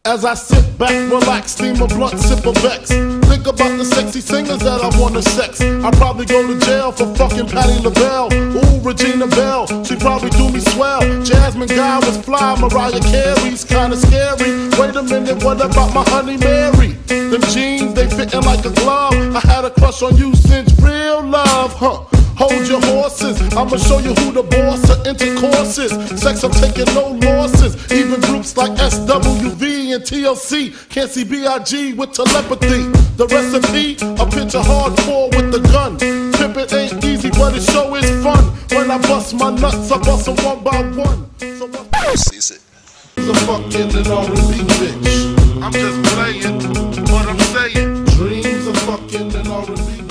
As I sit back, relax, steam a blunt, sip a Vex. Think about the sexy singers that I wanna sex. I probably go to jail for fucking Patti LaBelle. Ooh, Regina Belle, she probably do me swell. Jasmine Guy was fly, Mariah Carey's kinda scary. Wait a minute, what about my honey Mary? Them jeans, they fitting like a glove. I had a crush on you since real love, huh? Hold your horses, I'ma show you who the boss of intercourse is. Sex, I'm taking no losses. Even groups like SWV and TLC can't see B.I.G. with telepathy. The recipe, a picture hardcore with the gun. Pimpin' ain't easy, but it sure is fun. When I bust my nuts, I bust them one by one. So Sees it. the fucking and R&B bitch. I'm just playing what I'm saying. Dreams of fucking and R&B.